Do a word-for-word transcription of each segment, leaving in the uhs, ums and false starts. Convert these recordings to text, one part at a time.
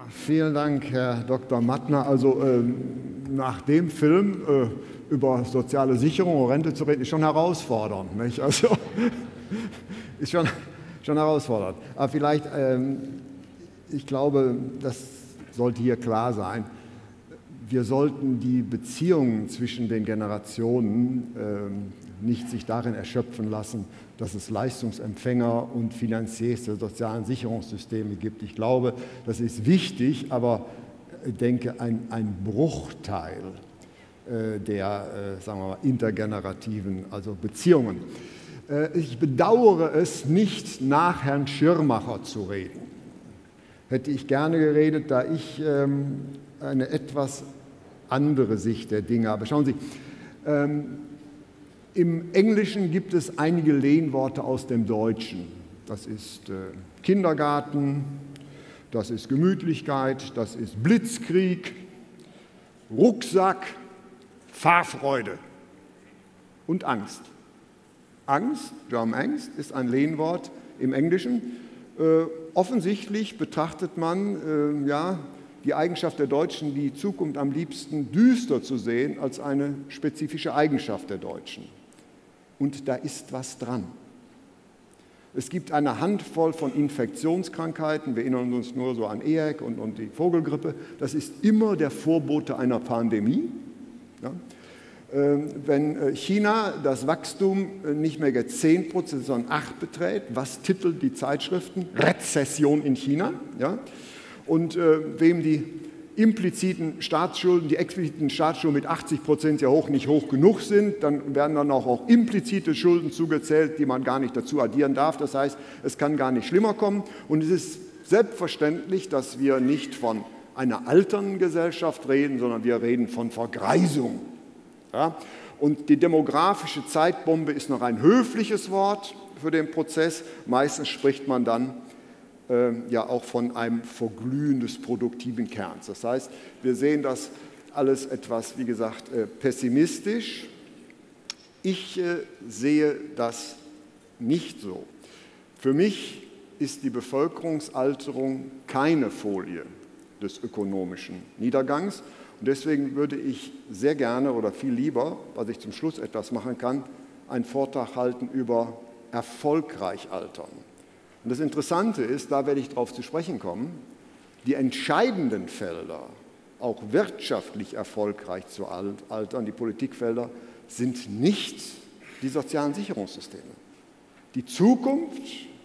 Vielen Dank, Herr Doktor Mattner. Also äh, nach dem Film äh, über soziale Sicherung und Rente zu reden, ist schon herausfordernd. Nicht? Also, ist schon, schon herausfordernd. Aber vielleicht, ähm, ich glaube, das sollte hier klar sein, wir sollten die Beziehungen zwischen den Generationen äh, nicht sich darin erschöpfen lassen, dass es Leistungsempfänger und Finanziers der sozialen Sicherungssysteme gibt. Ich glaube, das ist wichtig, aber ich denke, ein, ein Bruchteil äh, der äh, sagen wir mal, intergenerativen also Beziehungen. Äh, ich bedauere es, nicht nach Herrn Schirmacher zu reden. Hätte ich gerne geredet, da ich ähm, eine etwas andere Sicht der Dinge habe. Schauen Sie, ähm, im Englischen gibt es einige Lehnworte aus dem Deutschen. Das ist äh, Kindergarten, das ist Gemütlichkeit, das ist Blitzkrieg, Rucksack, Fahrfreude und Angst. Angst, wir haben Angst, ist ein Lehnwort im Englischen. Äh, offensichtlich betrachtet man äh, ja, die Eigenschaft der Deutschen, die Zukunft am liebsten düster zu sehen, als eine spezifische Eigenschaft der Deutschen. Und da ist was dran. Es gibt eine Handvoll von Infektionskrankheiten, wir erinnern uns nur so an E H E C und, und die Vogelgrippe, das ist immer der Vorbote einer Pandemie. Ja? Wenn China das Wachstum nicht mehr zehn Prozent, sondern acht Prozent beträgt, was titelt die Zeitschriften? Rezession in China. Ja? Und äh, wem die impliziten Staatsschulden, die expliziten Staatsschulden mit achtzig Prozent ja hoch nicht hoch genug sind, dann werden dann auch, auch implizite Schulden zugezählt, die man gar nicht dazu addieren darf. Das heißt, es kann gar nicht schlimmer kommen. Und es ist selbstverständlich, dass wir nicht von einer alternden Gesellschaft reden, sondern wir reden von Vergreisung. Ja? Und die demografische Zeitbombe ist noch ein höfliches Wort für den Prozess. Meistens spricht man dann äh, ja auch von einem Verglühen des produktiven Kerns. Das heißt, wir sehen das alles etwas, wie gesagt, äh, pessimistisch. Ich äh, sehe das nicht so. Für mich ist die Bevölkerungsalterung keine Folie des ökonomischen Niedergangs. Und deswegen würde ich sehr gerne oder viel lieber, was ich zum Schluss etwas machen kann, einen Vortrag halten über erfolgreich altern. Und das Interessante ist, da werde ich darauf zu sprechen kommen, die entscheidenden Felder, auch wirtschaftlich erfolgreich zu altern, die Politikfelder, sind nicht die sozialen Sicherungssysteme. Die Zukunft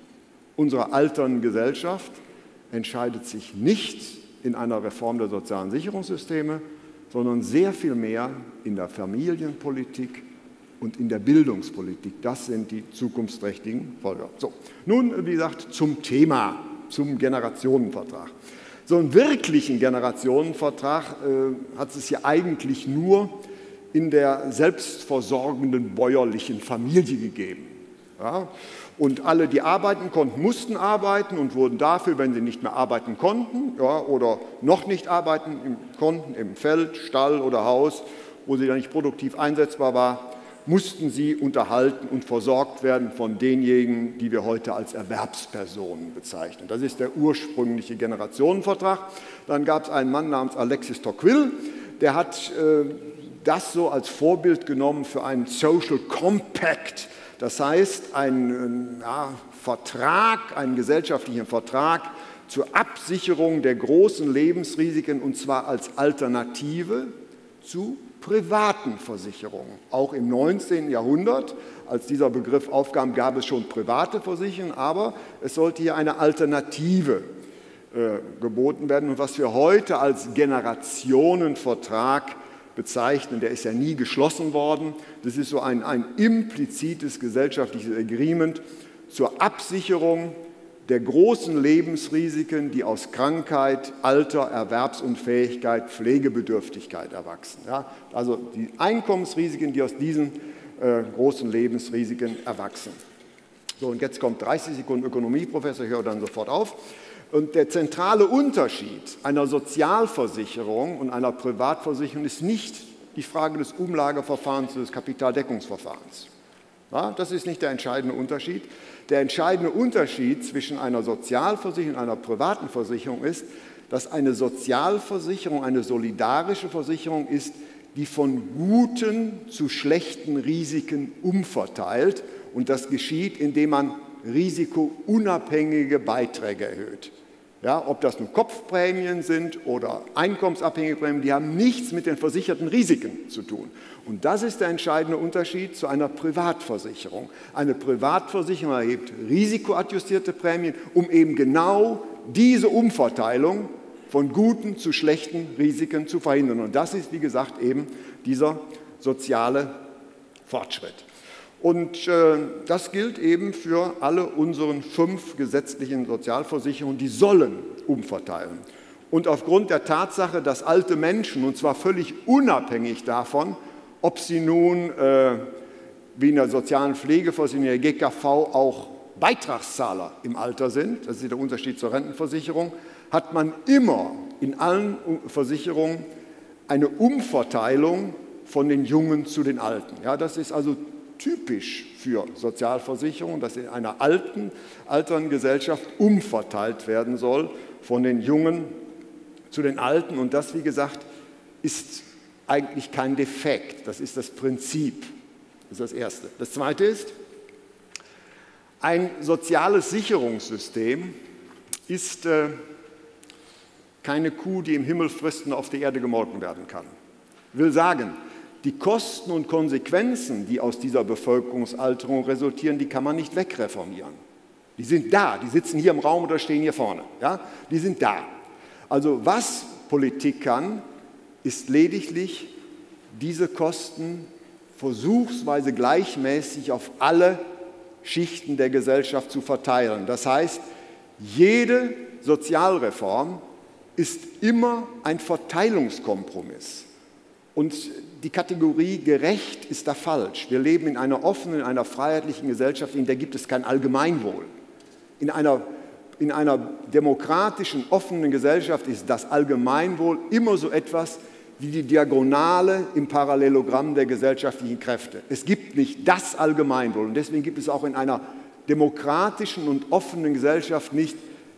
unserer alternden Gesellschaft entscheidet sich nicht in einer Reform der sozialen Sicherungssysteme, sondern sehr viel mehr in der Familienpolitik und in der Bildungspolitik. Das sind die zukunftsträchtigen Folger. So, nun, wie gesagt, zum Thema, zum Generationenvertrag. So einen wirklichen Generationenvertrag äh, hat es ja eigentlich nur in der selbstversorgenden bäuerlichen Familie gegeben. Ja? Und alle, die arbeiten konnten, mussten arbeiten und wurden dafür, wenn sie nicht mehr arbeiten konnten ja, oder noch nicht arbeiten konnten, im Feld, Stall oder Haus, wo sie dann nicht produktiv einsetzbar war, mussten sie unterhalten und versorgt werden von denjenigen, die wir heute als Erwerbspersonen bezeichnen. Das ist der ursprüngliche Generationenvertrag. Dann gab es einen Mann namens Alexis Tocqueville, der hat äh, das so als Vorbild genommen für einen Social Compact. Das heißt, einen ja, Vertrag, einen gesellschaftlichen Vertrag zur Absicherung der großen Lebensrisiken, und zwar als Alternative zu privaten Versicherungen. Auch im neunzehnten Jahrhundert, als dieser Begriff aufkam, gab es schon private Versicherungen, aber es sollte hier eine Alternative äh, geboten werden. Und was wir heute als Generationenvertrag bezeichnen, der ist ja nie geschlossen worden. Das ist so ein, ein implizites gesellschaftliches Agreement zur Absicherung der großen Lebensrisiken, die aus Krankheit, Alter, Erwerbsunfähigkeit, Pflegebedürftigkeit erwachsen. Ja, also die Einkommensrisiken, die aus diesen äh, großen Lebensrisiken erwachsen. So, und jetzt kommt dreißig Sekunden Ökonomieprofessor, ich höre dann sofort auf. Und der zentrale Unterschied einer Sozialversicherung und einer Privatversicherung ist nicht die Frage des Umlageverfahrens, des Kapitaldeckungsverfahrens. Ja, das ist nicht der entscheidende Unterschied. Der entscheidende Unterschied zwischen einer Sozialversicherung und einer privaten Versicherung ist, dass eine Sozialversicherung eine solidarische Versicherung ist, die von guten zu schlechten Risiken umverteilt. Und das geschieht, indem man risikounabhängige Beiträge erhöht. Ja, ob das nun Kopfprämien sind oder einkommensabhängige Prämien, die haben nichts mit den versicherten Risiken zu tun. Und das ist der entscheidende Unterschied zu einer Privatversicherung. Eine Privatversicherung erhebt risikoadjustierte Prämien, um eben genau diese Umverteilung von guten zu schlechten Risiken zu verhindern. Und das ist, wie gesagt, eben dieser soziale Fortschritt. Und äh, das gilt eben für alle unseren fünf gesetzlichen Sozialversicherungen, die sollen umverteilen. Und aufgrund der Tatsache, dass alte Menschen, und zwar völlig unabhängig davon, ob sie nun äh, wie in der sozialen Pflegeversicherung, der G K V, auch Beitragszahler im Alter sind, das ist der Unterschied zur Rentenversicherung, hat man immer in allen Versicherungen eine Umverteilung von den Jungen zu den Alten. Ja, das ist also typisch für Sozialversicherungen, dass in einer alten, alternden Gesellschaft umverteilt werden soll von den Jungen zu den Alten. Und das, wie gesagt, ist eigentlich kein Defekt. Das ist das Prinzip. Das ist das Erste. Das Zweite ist, ein soziales Sicherungssystem ist äh, keine Kuh, die im Himmel frisst und auf der Erde gemolken werden kann. Will sagen, die Kosten und Konsequenzen, die aus dieser Bevölkerungsalterung resultieren, die kann man nicht wegreformieren. Die sind da, die sitzen hier im Raum oder stehen hier vorne. Ja? Die sind da. Also was Politik kann, ist lediglich diese Kosten versuchsweise gleichmäßig auf alle Schichten der Gesellschaft zu verteilen. Das heißt, jede Sozialreform ist immer ein Verteilungskompromiss. Und die Kategorie gerecht ist da falsch. Wir leben in einer offenen, in einer freiheitlichen Gesellschaft, in der gibt es kein Allgemeinwohl. In einer, in einer demokratischen, offenen Gesellschaft ist das Allgemeinwohl immer so etwas wie die Diagonale im Parallelogramm der gesellschaftlichen Kräfte. Es gibt nicht das Allgemeinwohl. Und deswegen gibt es auch in einer demokratischen und offenen Gesellschaft nicht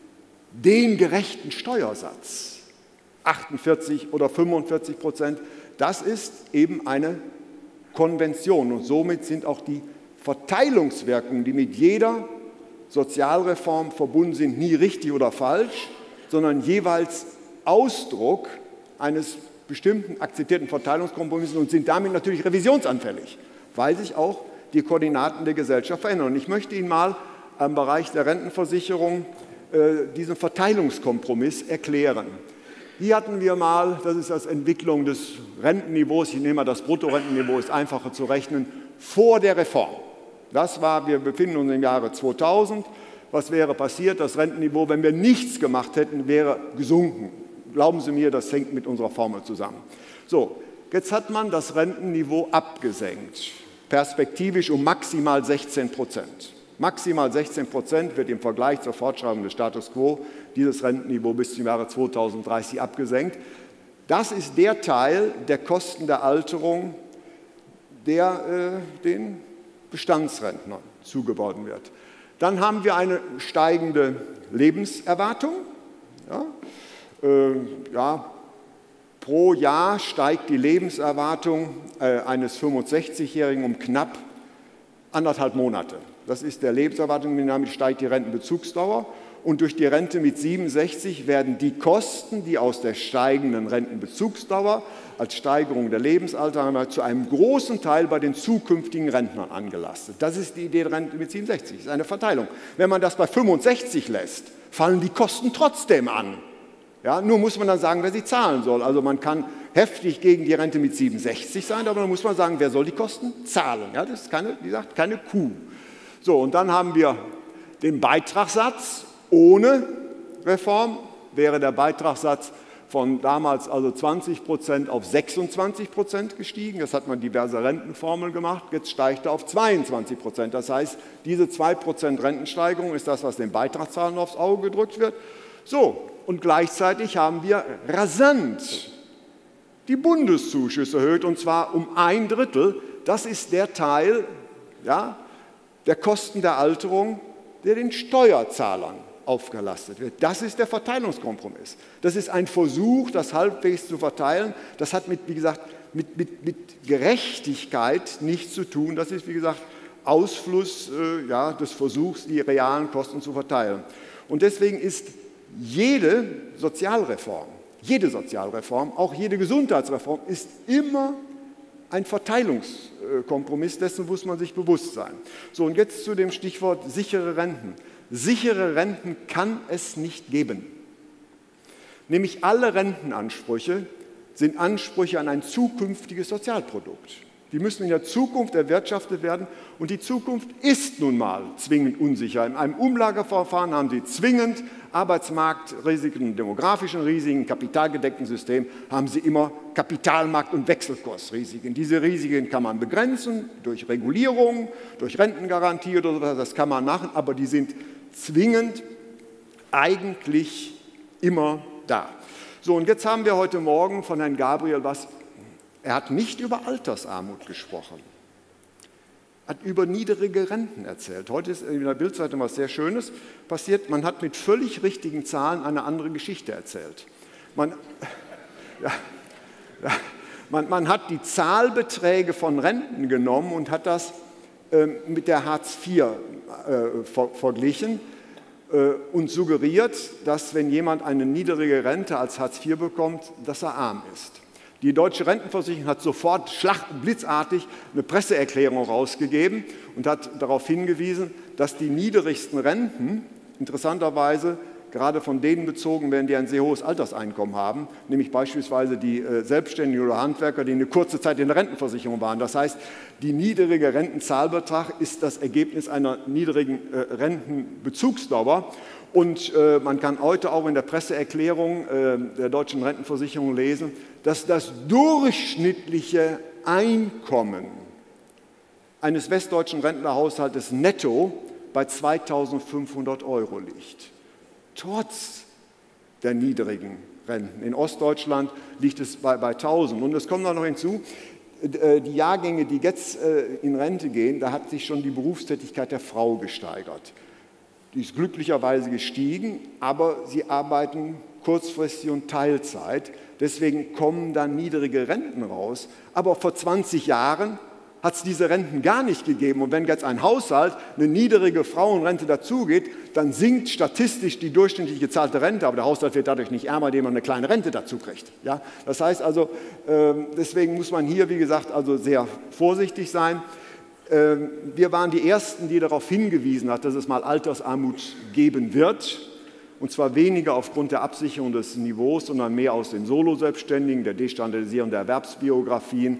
den gerechten Steuersatz. achtundvierzig oder fünfundvierzig Prozent. Das ist eben eine Konvention und somit sind auch die Verteilungswirkungen, die mit jeder Sozialreform verbunden sind, nie richtig oder falsch, sondern jeweils Ausdruck eines bestimmten akzeptierten Verteilungskompromisses und sind damit natürlich revisionsanfällig, weil sich auch die Koordinaten der Gesellschaft verändern. Und ich möchte Ihnen mal im Bereich der Rentenversicherung äh, diesen Verteilungskompromiss erklären. Hier hatten wir mal, das ist das Entwicklung des Rentenniveaus, ich nehme mal das Bruttorentenniveau, ist einfacher zu rechnen, vor der Reform. Das war, wir befinden uns im Jahre zweitausend. Was wäre passiert? Das Rentenniveau, wenn wir nichts gemacht hätten, wäre gesunken. Glauben Sie mir, das hängt mit unserer Formel zusammen. So, jetzt hat man das Rentenniveau abgesenkt, perspektivisch um maximal sechzehn Prozent. Maximal sechzehn Prozent wird im Vergleich zur Fortschreibung des Status quo dieses Rentenniveau bis zum Jahre zweitausenddreißig abgesenkt. Das ist der Teil der Kosten der Alterung, der äh, den Bestandsrentnern zugeordnet wird. Dann haben wir eine steigende Lebenserwartung. Ja, äh, ja, pro Jahr steigt die Lebenserwartung äh, eines fünfundsechzigjährigen um knapp anderthalb Monate. Das ist der Lebenserwartung, damit steigt die Rentenbezugsdauer. Und durch die Rente mit siebenundsechzig werden die Kosten, die aus der steigenden Rentenbezugsdauer als Steigerung der Lebensalter zu einem großen Teil bei den zukünftigen Rentnern angelastet. Das ist die Idee der Rente mit siebenundsechzig, das ist eine Verteilung. Wenn man das bei fünfundsechzig lässt, fallen die Kosten trotzdem an. Ja, nur muss man dann sagen, wer sie zahlen soll. Also man kann heftig gegen die Rente mit siebenundsechzig sein, aber dann muss man sagen, wer soll die Kosten zahlen. Ja, das ist keine, wie gesagt, keine Kuh. So, und dann haben wir den Beitragssatz. Ohne Reform wäre der Beitragssatz von damals also zwanzig Prozent auf sechsundzwanzig Prozent gestiegen. Das hat man diverse Rentenformeln gemacht. Jetzt steigt er auf zweiundzwanzig Prozent. Das heißt, diese zwei Prozent Rentensteigerung ist das, was den Beitragszahlern aufs Auge gedrückt wird. So, und gleichzeitig haben wir rasant die Bundeszuschüsse erhöht, und zwar um ein Drittel. Das ist der Teil, ja, der Kosten der Alterung, der den Steuerzahlern aufgelastet wird. Das ist der Verteilungskompromiss. Das ist ein Versuch, das halbwegs zu verteilen. Das hat mit, wie gesagt, mit, mit, mit Gerechtigkeit nichts zu tun. Das ist, wie gesagt, Ausfluss äh, ja, des Versuchs, die realen Kosten zu verteilen. Und deswegen ist jede Sozialreform, jede Sozialreform, auch jede Gesundheitsreform, ist immer ein Verteilungskompromiss, dessen muss man sich bewusst sein. So, und jetzt zu dem Stichwort sichere Renten. Sichere Renten kann es nicht geben. Nämlich alle Rentenansprüche sind Ansprüche an ein zukünftiges Sozialprodukt. Die müssen in der Zukunft erwirtschaftet werden und die Zukunft ist nun mal zwingend unsicher. In einem Umlageverfahren haben Sie zwingend Arbeitsmarktrisiken, demografischen Risiken, kapitalgedeckten System haben Sie immer Kapitalmarkt- und Wechselkursrisiken. Diese Risiken kann man begrenzen durch Regulierung, durch Rentengarantie oder sowas, das kann man machen, aber die sind zwingend eigentlich immer da. So, und jetzt haben wir heute Morgen von Herrn Gabriel was. Er hat nicht über Altersarmut gesprochen, hat über niedrige Renten erzählt. Heute ist in der Bildzeitung was sehr Schönes passiert. Man hat mit völlig richtigen Zahlen eine andere Geschichte erzählt. Man, ja, ja, man, man hat die Zahlbeträge von Renten genommen und hat das äh, mit der Hartz vier äh, ver, verglichen äh, und suggeriert, dass wenn jemand eine niedrige Rente als Hartz vier bekommt, dass er arm ist. Die Deutsche Rentenversicherung hat sofort schlag- blitzartig eine Presseerklärung rausgegeben und hat darauf hingewiesen, dass die niedrigsten Renten interessanterweise gerade von denen bezogen werden, die ein sehr hohes Alterseinkommen haben, nämlich beispielsweise die äh, Selbstständigen oder Handwerker, die eine kurze Zeit in der Rentenversicherung waren. Das heißt, die niedrige Rentenzahlbetrag ist das Ergebnis einer niedrigen äh, Rentenbezugsdauer. Und äh, man kann heute auch in der Presseerklärung äh, der Deutschen Rentenversicherung lesen, dass das durchschnittliche Einkommen eines westdeutschen Rentnerhaushaltes netto bei zweitausendfünfhundert Euro liegt. Trotz der niedrigen Renten. In Ostdeutschland liegt es bei, bei tausend. Und es kommt noch hinzu, äh, die Jahrgänge, die jetzt äh, in Rente gehen, da hat sich schon die Berufstätigkeit der Frau gesteigert. Die ist glücklicherweise gestiegen, aber sie arbeiten kurzfristig und Teilzeit. Deswegen kommen dann niedrige Renten raus. Aber vor zwanzig Jahren hat es diese Renten gar nicht gegeben. Und wenn jetzt ein Haushalt eine niedrige Frauenrente dazugeht, dann sinkt statistisch die durchschnittlich gezahlte Rente, aber der Haushalt wird dadurch nicht ärmer, indem man eine kleine Rente dazu kriegt. Ja? Das heißt also, deswegen muss man hier, wie gesagt, also sehr vorsichtig sein. Wir waren die Ersten, die darauf hingewiesen haben, dass es mal Altersarmut geben wird. Und zwar weniger aufgrund der Absicherung des Niveaus, sondern mehr aus den Solo-Selbstständigen, der Destandardisierung der Erwerbsbiografien,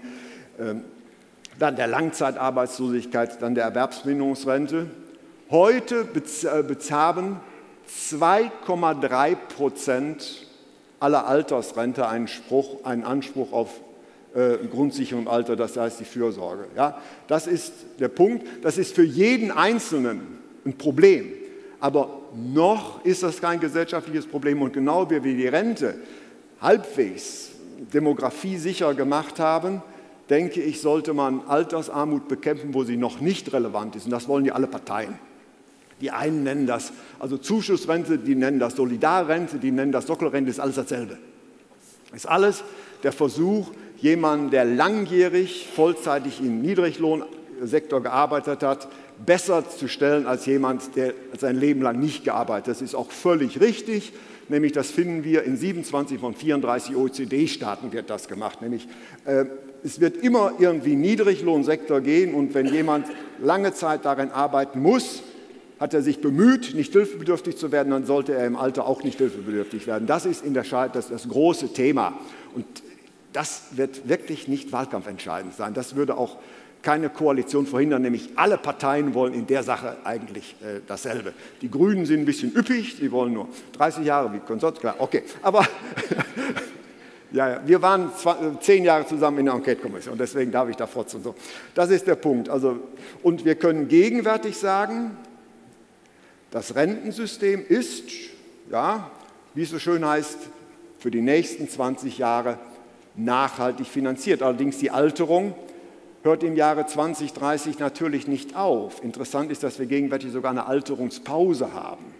dann der Langzeitarbeitslosigkeit, dann der Erwerbsminderungsrente. Heute bezahlen zwei Komma drei Prozent aller Altersrente einen, Spruch, einen Anspruch auf äh, Grundsicherung im Alter, das heißt die Fürsorge. Ja, das ist der Punkt. Das ist für jeden Einzelnen ein Problem. Aber noch ist das kein gesellschaftliches Problem. Und genau wie wir die Rente halbwegs demografiesicher gemacht haben, denke ich, sollte man Altersarmut bekämpfen, wo sie noch nicht relevant ist. Und das wollen ja alle Parteien. Die einen nennen das also Zuschussrente, die nennen das Solidarrente, die nennen das Sockelrente, ist alles dasselbe. Ist alles der Versuch, jemanden, der langjährig vollzeitig im Niedriglohnsektor gearbeitet hat, besser zu stellen als jemand, der sein Leben lang nicht gearbeitet hat. Das ist auch völlig richtig. Nämlich, das finden wir in siebenundzwanzig von vierunddreißig O E C D-Staaten wird das gemacht. Nämlich, äh, es wird immer irgendwie Niedriglohnsektor gehen und wenn jemand lange Zeit darin arbeiten muss, hat er sich bemüht, nicht hilfebedürftig zu werden, dann sollte er im Alter auch nicht hilfebedürftig werden. Das ist in der Schweiz das, das große Thema. Und das wird wirklich nicht wahlkampfentscheidend sein. Das würde auch keine Koalition verhindern, nämlich alle Parteien wollen in der Sache eigentlich äh, dasselbe. Die Grünen sind ein bisschen üppig, die wollen nur dreißig Jahre, wie Konsort, klar, okay, aber ja, ja, wir waren zehn Jahre zusammen in der Enquete-Kommission, deswegen darf ich da frotzen. So. Das ist der Punkt. Also, und wir können gegenwärtig sagen, das Rentensystem ist, ja, wie es so schön heißt, für die nächsten zwanzig Jahre nachhaltig finanziert. Allerdings die Alterung hört im Jahre zwanzig dreißig natürlich nicht auf. Interessant ist, dass wir gegenwärtig sogar eine Alterungspause haben.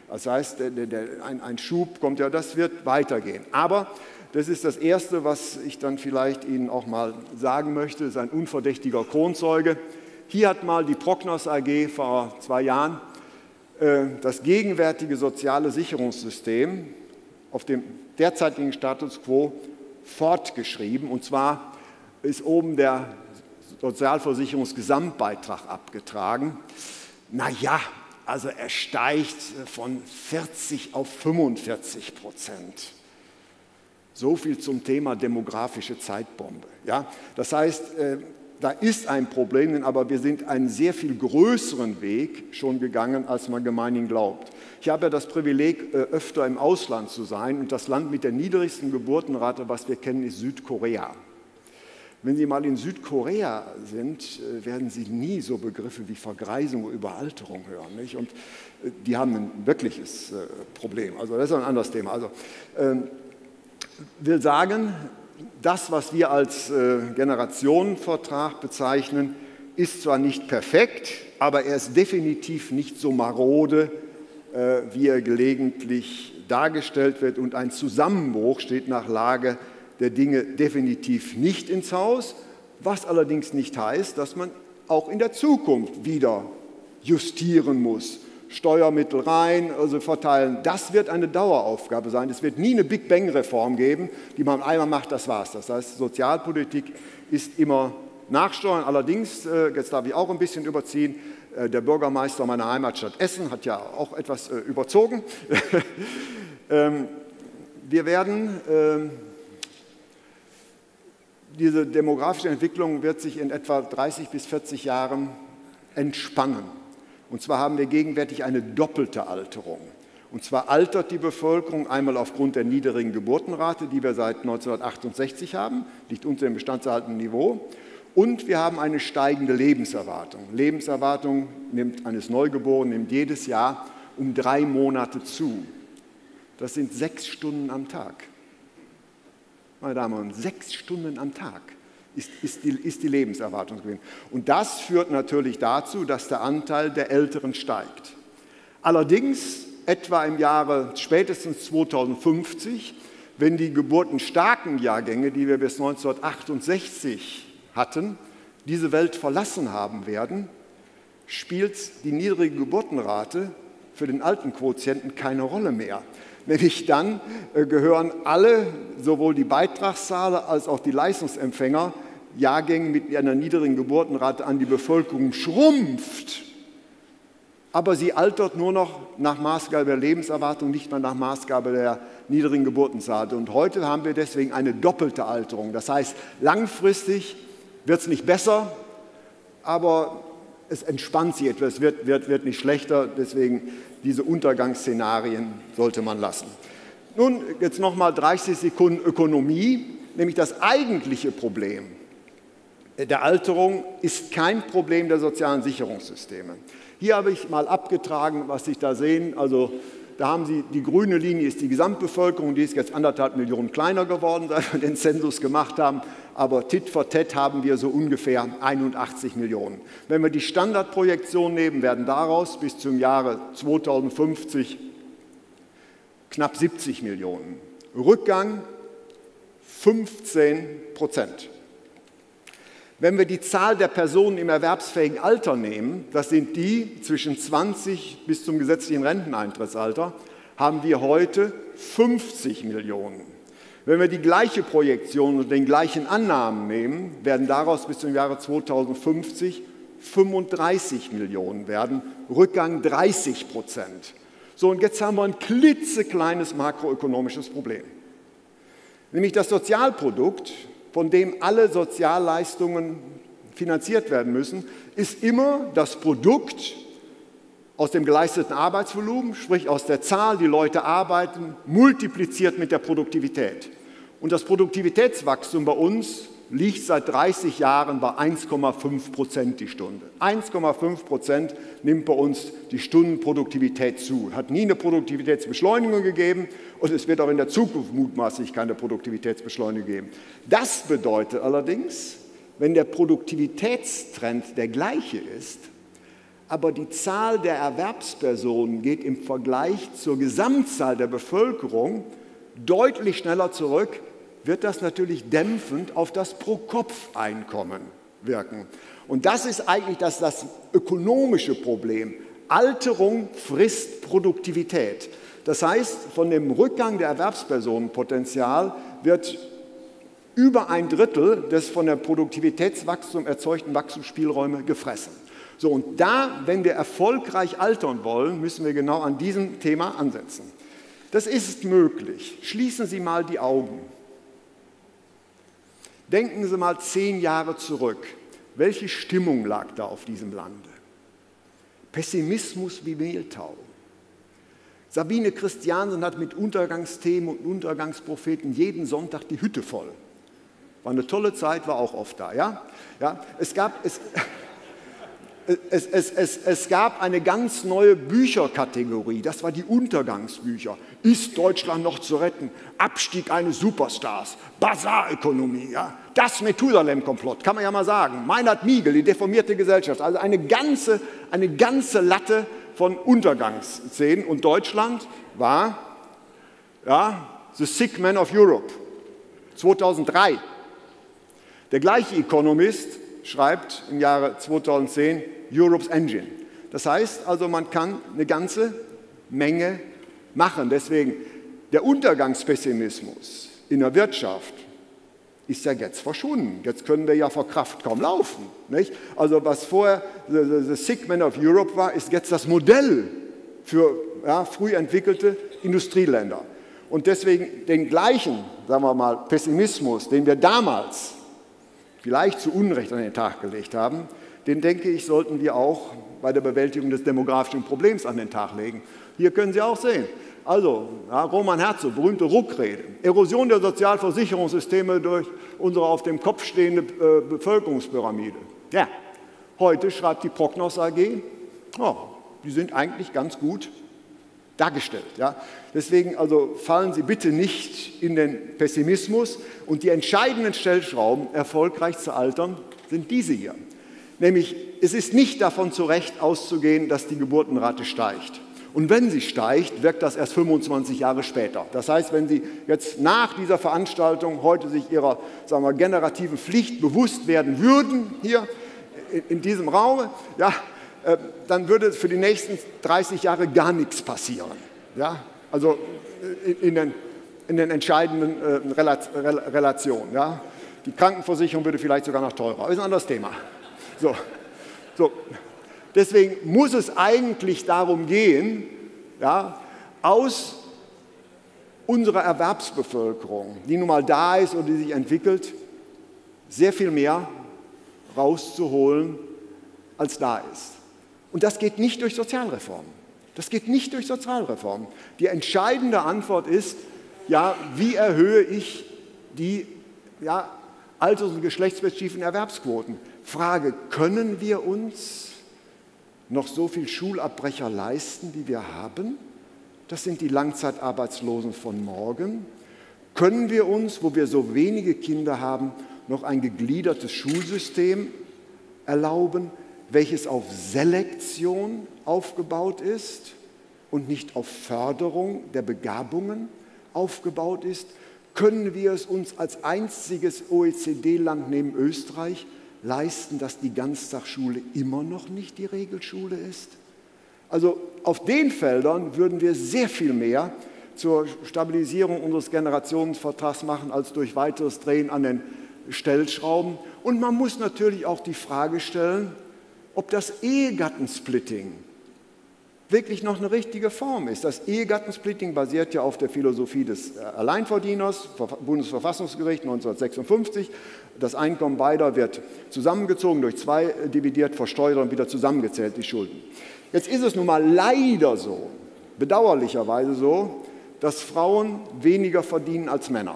Das heißt, der, der, ein, ein Schub kommt ja, das wird weitergehen. Aber das ist das Erste, was ich dann vielleicht Ihnen auch mal sagen möchte, das ist ein unverdächtiger Kronzeuge. Hier hat mal die Prognos A G vor zwei Jahren äh, das gegenwärtige soziale Sicherungssystem auf dem derzeitigen Status quo fortgeschrieben. Und zwar ist oben der Sozialversicherungsgesamtbeitrag abgetragen. Naja, also er steigt von vierzig auf fünfundvierzig Prozent. So viel zum Thema demografische Zeitbombe. Ja? Das heißt, äh, da ist ein Problem, aber wir sind einen sehr viel größeren Weg schon gegangen, als man gemeinhin glaubt. Ich habe ja das Privileg, äh, öfter im Ausland zu sein, und das Land mit der niedrigsten Geburtenrate, was wir kennen, ist Südkorea. Wenn Sie mal in Südkorea sind, werden Sie nie so Begriffe wie Vergreisung oder Überalterung hören. Nicht? Und die haben ein wirkliches Problem. Also das ist ein anderes Thema. Also ähm, will sagen, das, was wir als äh, Generationenvertrag bezeichnen, ist zwar nicht perfekt, aber er ist definitiv nicht so marode, äh, wie er gelegentlich dargestellt wird. Und ein Zusammenbruch steht nach Lage der Dinge definitiv nicht ins Haus, was allerdings nicht heißt, dass man auch in der Zukunft wieder justieren muss. Steuermittel rein, also verteilen, das wird eine Daueraufgabe sein. Es wird nie eine Big Bang-Reform geben, die man einmal macht, das war's. Das heißt, Sozialpolitik ist immer nachsteuern. Allerdings, jetzt darf ich auch ein bisschen überziehen, der Bürgermeister meiner Heimatstadt Essen hat ja auch etwas überzogen. Wir werden Diese demografische Entwicklung wird sich in etwa dreißig bis vierzig Jahren entspannen. Und zwar haben wir gegenwärtig eine doppelte Alterung. Und zwar altert die Bevölkerung einmal aufgrund der niedrigen Geburtenrate, die wir seit neunzehnhundertachtundsechzig haben, liegt unter dem bestandserhaltenden Niveau. Und wir haben eine steigende Lebenserwartung. Lebenserwartung nimmt eines Neugeborenen nimmt jedes Jahr um drei Monate zu. Das sind sechs Stunden am Tag. Meine Damen und Herren, sechs Stunden am Tag ist, ist, die, ist die Lebenserwartung gewesen. Und das führt natürlich dazu, dass der Anteil der Älteren steigt. Allerdings etwa im Jahre spätestens zweitausendfünfzig, wenn die geburtenstarken Jahrgänge, die wir bis neunzehnhundertachtundsechzig hatten, diese Welt verlassen haben werden, spielt die niedrige Geburtenrate für den Altenquotienten keine Rolle mehr. Nämlich dann äh, gehören alle, sowohl die Beitragszahler als auch die Leistungsempfänger, Jahrgängen mit einer niedrigen Geburtenrate an. Die Bevölkerung schrumpft, aber sie altert nur noch nach Maßgabe der Lebenserwartung, nicht mehr nach Maßgabe der niedrigen Geburtenrate. Und heute haben wir deswegen eine doppelte Alterung. Das heißt, langfristig wird es nicht besser, aber es entspannt sich etwas, es wird, wird, wird nicht schlechter, deswegen diese Untergangsszenarien sollte man lassen. Nun, jetzt noch mal dreißig Sekunden Ökonomie, nämlich das eigentliche Problem der Alterung ist kein Problem der sozialen Sicherungssysteme. Hier habe ich mal abgetragen, was Sie da sehen. Also da haben Sie, die grüne Linie ist die Gesamtbevölkerung, die ist jetzt anderthalb Millionen kleiner geworden, seit wir den Zensus gemacht haben. Aber Tit for Tat haben wir so ungefähr einundachtzig Millionen. Wenn wir die Standardprojektion nehmen, werden daraus bis zum Jahre zweitausendfünfzig knapp siebzig Millionen. Rückgang fünfzehn Prozent. Wenn wir die Zahl der Personen im erwerbsfähigen Alter nehmen, das sind die zwischen zwanzig bis zum gesetzlichen Renteneintrittsalter, haben wir heute fünfzig Millionen. Wenn wir die gleiche Projektion und den gleichen Annahmen nehmen, werden daraus bis zum Jahre zweitausendfünfzig fünfunddreißig Millionen werden, Rückgang dreißig Prozent. So, und jetzt haben wir ein klitzekleines makroökonomisches Problem. Nämlich das Sozialprodukt, von dem alle Sozialleistungen finanziert werden müssen, ist immer das Produkt aus dem geleisteten Arbeitsvolumen, sprich aus der Zahl, die Leute arbeiten, multipliziert mit der Produktivität. Und das Produktivitätswachstum bei uns liegt seit dreißig Jahren bei eins Komma fünf Prozent die Stunde. eins Komma fünf Prozent nimmt bei uns die Stundenproduktivität zu. Hat nie eine Produktivitätsbeschleunigung gegeben und es wird auch in der Zukunft mutmaßlich keine Produktivitätsbeschleunigung geben. Das bedeutet allerdings, wenn der Produktivitätstrend der gleiche ist, aber die Zahl der Erwerbspersonen geht im Vergleich zur Gesamtzahl der Bevölkerung deutlich schneller zurück, wird das natürlich dämpfend auf das Pro-Kopf-Einkommen wirken. Und das ist eigentlich das, das ökonomische Problem. Alterung frisst Produktivität. Das heißt, von dem Rückgang der Erwerbspersonenpotenzial wird über ein Drittel des von der Produktivitätswachstum erzeugten Wachstumsspielräume gefressen. So, und da, wenn wir erfolgreich altern wollen, müssen wir genau an diesem Thema ansetzen. Das ist möglich. Schließen Sie mal die Augen. Denken Sie mal zehn Jahre zurück. Welche Stimmung lag da auf diesem Lande? Pessimismus wie Mehltau. Sabine Christiansen hat mit Untergangsthemen und Untergangspropheten jeden Sonntag die Hütte voll. War eine tolle Zeit, war auch oft da. Ja? Ja, es gab... Es, Es, es, es, es gab eine ganz neue Bücherkategorie, das war die Untergangsbücher. Ist Deutschland noch zu retten? Abstieg eines Superstars, Basarökonomie, ja? Das Methusalem-Komplott, kann man ja mal sagen. Meinhard Miegel, die deformierte Gesellschaft, also eine ganze, eine ganze Latte von Untergangsszenen. Und Deutschland war ja, the sick man of Europe, zweitausenddrei. Der gleiche Economist schreibt im Jahre zweitausendzehn Europe's Engine. Das heißt also, man kann eine ganze Menge machen. Deswegen der Untergangspessimismus in der Wirtschaft ist ja jetzt verschwunden. Jetzt können wir ja vor Kraft kaum laufen. Nicht? Also was vorher the, the, the sick man of Europe war, ist jetzt das Modell für ja, früh entwickelte Industrieländer. Und deswegen den gleichen, sagen wir mal, Pessimismus, den wir damals vielleicht zu Unrecht an den Tag gelegt haben, den, denke ich, sollten wir auch bei der Bewältigung des demografischen Problems an den Tag legen. Hier können Sie auch sehen. Also, ja, Roman Herzog, berühmte Ruck-Rede. Erosion der Sozialversicherungssysteme durch unsere auf dem Kopf stehende äh, Bevölkerungspyramide. Ja, heute schreibt die Prognos A G, oh, die sind eigentlich ganz gut dargestellt. Ja. Deswegen also fallen Sie bitte nicht in den Pessimismus. Und die entscheidenden Stellschrauben, erfolgreich zu altern, sind diese hier. Nämlich, es ist nicht davon zu Recht auszugehen, dass die Geburtenrate steigt. Und wenn sie steigt, wirkt das erst fünfundzwanzig Jahre später. Das heißt, wenn Sie jetzt nach dieser Veranstaltung heute sich Ihrer, sagen wir, generativen Pflicht bewusst werden würden, hier in, in diesem Raum, ja, äh, dann würde für die nächsten dreißig Jahre gar nichts passieren. Ja? Also in, in, den, in den entscheidenden äh, Relationen. Ja? Die Krankenversicherung würde vielleicht sogar noch teurer. Das ist ein anderes Thema. So. So. Deswegen muss es eigentlich darum gehen, ja, aus unserer Erwerbsbevölkerung, die nun mal da ist und die sich entwickelt, sehr viel mehr rauszuholen, als da ist. Und das geht nicht durch Sozialreformen. Das geht nicht durch Sozialreformen. Die entscheidende Antwort ist, ja, wie erhöhe ich die ja, alters- und geschlechtsspezifischen Erwerbsquoten? Frage, können wir uns noch so viel Schulabbrecher leisten, wie wir haben? Das sind die Langzeitarbeitslosen von morgen. Können wir uns, wo wir so wenige Kinder haben, noch ein gegliedertes Schulsystem erlauben, welches auf Selektion aufgebaut ist und nicht auf Förderung der Begabungen aufgebaut ist? Können wir es uns als einziges O E C D-Land neben Österreich leisten, dass die Ganztagsschule immer noch nicht die Regelschule ist? Also auf den Feldern würden wir sehr viel mehr zur Stabilisierung unseres Generationsvertrags machen, als durch weiteres Drehen an den Stellschrauben. Und man muss natürlich auch die Frage stellen, ob das Ehegattensplitting wirklich noch eine richtige Form ist. Das Ehegattensplitting basiert ja auf der Philosophie des Alleinverdieners, Bundesverfassungsgericht neunzehnhundertsechsundfünfzig. Das Einkommen beider wird zusammengezogen, durch zwei dividiert, versteuert und wieder zusammengezählt, die Schulden. Jetzt ist es nun mal leider so, bedauerlicherweise so, dass Frauen weniger verdienen als Männer.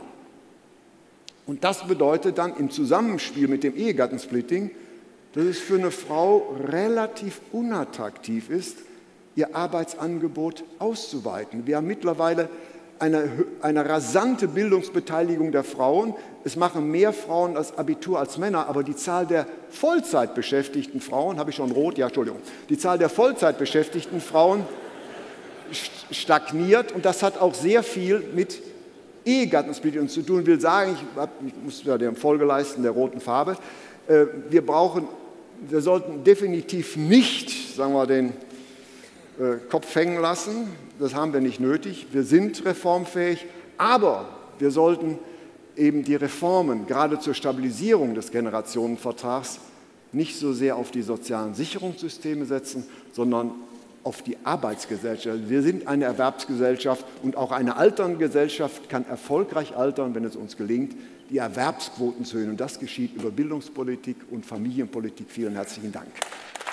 Und das bedeutet dann im Zusammenspiel mit dem Ehegattensplitting, dass es für eine Frau relativ unattraktiv ist, ihr Arbeitsangebot auszuweiten. Wir haben mittlerweile eine, eine rasante Bildungsbeteiligung der Frauen. Es machen mehr Frauen das Abitur als Männer, aber die Zahl der Vollzeitbeschäftigten Frauen, habe ich schon rot? Ja, Entschuldigung. Die Zahl der Vollzeitbeschäftigten Frauen stagniert und das hat auch sehr viel mit Ehegattensplitting zu tun. Ich will sagen, ich, hab, ich muss ja die Folge leisten der roten Farbe, äh, wir brauchen, wir sollten definitiv nicht, sagen wir, den äh, Kopf hängen lassen, das haben wir nicht nötig, wir sind reformfähig, aber wir sollten eben die Reformen, gerade zur Stabilisierung des Generationenvertrags, nicht so sehr auf die sozialen Sicherungssysteme setzen, sondern auf die Arbeitsgesellschaft. Wir sind eine Erwerbsgesellschaft und auch eine alternde Gesellschaft kann erfolgreich altern, wenn es uns gelingt, die Erwerbsquoten zu erhöhen. Und das geschieht über Bildungspolitik und Familienpolitik. Vielen herzlichen Dank.